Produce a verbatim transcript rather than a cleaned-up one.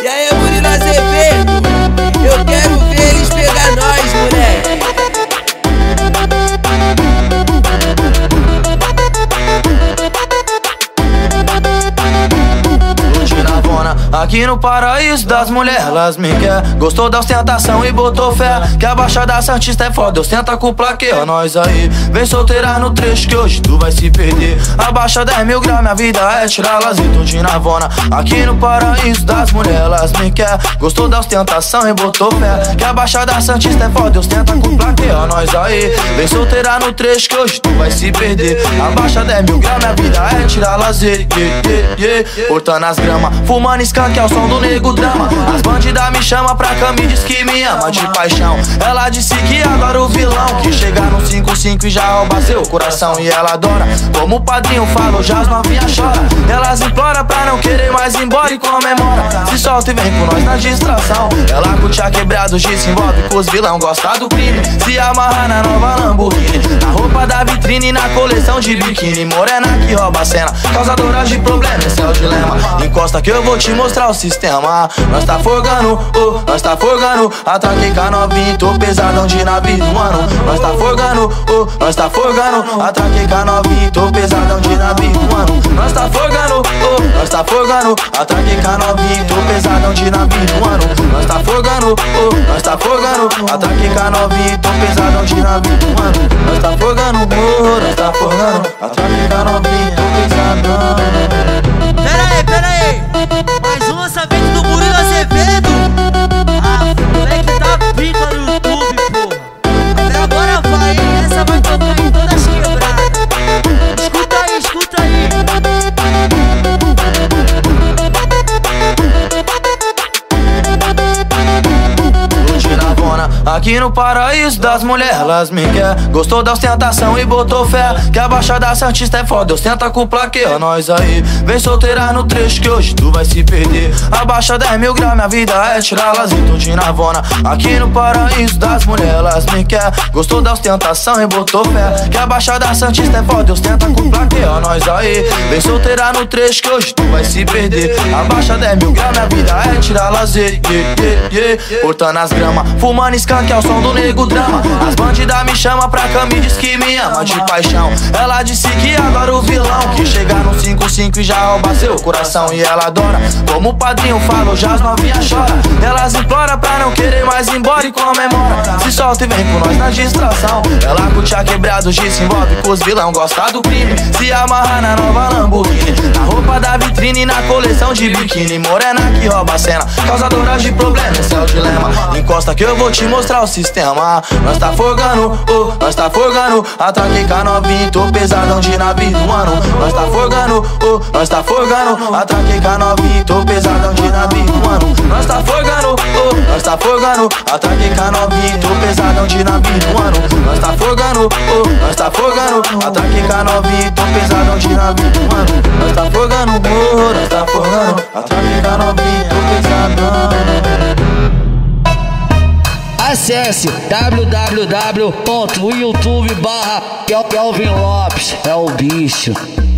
aí, Murilo Azevedo, eu quero ver eles pegar nós, moleque. Aqui no paraíso das mulheres, elas me quer. Gostou da ostentação e botou fé. Que a Baixada Santista é foda, ostenta com plaqueia nós aí. Vem solteira no trecho que hoje tu vai se perder. A Baixada é mil graus, minha vida é tirar lazer tudinho na vona. Aqui no paraíso das mulheres, elas me quer. Gostou da ostentação e botou fé. Que a Baixada Santista é foda, ostenta com plaqueia nós aí. Vem solteira no trecho que hoje tu vai se perder. A Baixada é mil graus, minha vida é tirar lazer, yeah, yeah, yeah. Cortando as gramas, fumando skunk, é o som do nego drama. As bandidas me chamam pra cama e diz que me ama de paixão. Ela disse que adora o vilão, que chega no cinco cinco e já rouba seu coração. E ela adora, como o padrinho fala, já as novinhas choram. Elas imploram pra não querer mais ir embora e comemora. Se solta e vem com nós na distração. Ela curte a quebrada, hoje se envolve com os vilão. Gosta do crime, se amarra na nova Lamborghini. Na roupa da vitrine e na coleção de biquíni. Morena que rouba a cena, causadora de problema, esse é o dilema. Encosta que eu vou te mostrar o sistema. Nós tá forgando, oh, nós tá forgando. Atraquei com a novinha, tô pesadão de navio do ano. Nós tá forgando, oh, nós tá forgando. Atraquei com a novinha, tô pesadão de navio do ano. Nós tá forgando, oh, nós tá forgando. Atraquei com a novinha, tô pesadão de navio do ano. Nós tá forgando, oh, nós tá forgando. Atraquei com a novinha, tô pesadão de navio do ano. Nós tá forgando, oh, nós tá forgando. Atraquei com a novinha, tô pesadão. Pera aí, pera aí. Mais um lançamento do Murilo Azevedo. Ah, moleque tá pica no YouTube, porra. Até agora vai, hein? Essa vai tocar em todas as quebradas. Escuta aí, escuta aí. Aqui no paraíso das mulheres, elas me quer. Gostou da ostentação e botou fé. Que a Baixada Santista é foda, ostenta com plaqueia nós aí. Vem solteira no trecho que hoje tu vai se perder. A Baixada é mil graus, minha vida é tirar lazer tudinho na vona. Aqui no paraíso das mulheres, elas me quer. Gostou da ostentação e botou fé. Que a Baixada Santista é foda, ostenta com plaqueia nós aí. Vem solteira no trecho que hoje tu vai se perder. A Baixada é mil graus, minha vida é tirar lazer, yeah, yeah, yeah. Cortando as gramas, fumando skunk, que é o som do nego drama. As bandidas me chamam pra cama e diz que me ama de paixão. Ela disse que adora o vilão, que chega no cinco cinco e já rouba seu coração. E ela adora, como o padrinho fala, já as novinhas choram. Elas imploram pra não querer mais ir embora e comemora. Se solta e vem com nós na distração. Ela curte a quebrada, hoje se envolve com os vilão. Gosta do crime, se amarra na nova Lamborghini. Na roupa da vitrine e na coleção de biquíni. Morena que rouba a cena, causadora de problema, esse é o dilema. Encosta que eu vou te mostrar o sistema. Nós tá forgando, oh, nós tá forgando. Atraquei com a novinha, tô pesadão de navio do ano. Nós tá forgando, oh, nós tá forgando. Atraquei com a novinha, tô pesadão de navio do ano. Nós tá forgando, oh, nós tá forgando. Atraquei com a novinha, tô pesadão de navio do ano. Nós tá forgando, oh, nós tá forgando. Atraquei com a novinha, tô pesadão de navio do ano. Nós tá forgando, oh, nós tá forgando. Atraquei com a novinha, tô pesadão. Acesse w w w ponto youtube barra Kelvin Lopes. É o bicho.